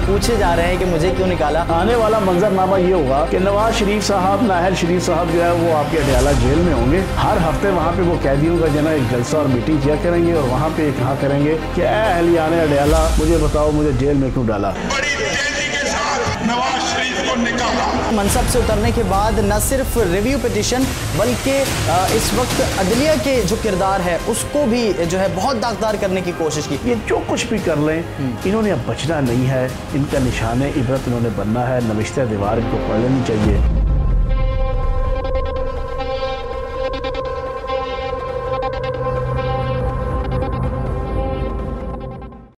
पूछे जा रहे हैं कि मुझे क्यों निकाला। आने वाला मंजरनामा ये होगा कि नवाज शरीफ साहब, नाहल शरीफ साहब जो है वो आपके अडयाला जेल में होंगे। हर हफ्ते वहाँ पे वो कैदियों का जो है एक जलसा और मीटिंग किया करेंगे और वहाँ पे कहा करेंगे कि ऐ अहलियाने अडयाला, मुझे बताओ मुझे जेल में क्यों डाला। बड़ी तेजी के साथ नवाज शरीफ को निकाला। मनसब से उतरने के बाद न सिर्फ रिव्यू पिटीशन बल्कि इस वक्त अदलिया के जो किरदार है उसको भी जो है बहुत दागदार करने की कोशिश की। ये जो कुछ भी कर लें इन्होंने अब बचना नहीं है। इनका निशान इबरत इन्होंने बनना है। नविश्ते दीवार इनको पढ़ लेनी चाहिए।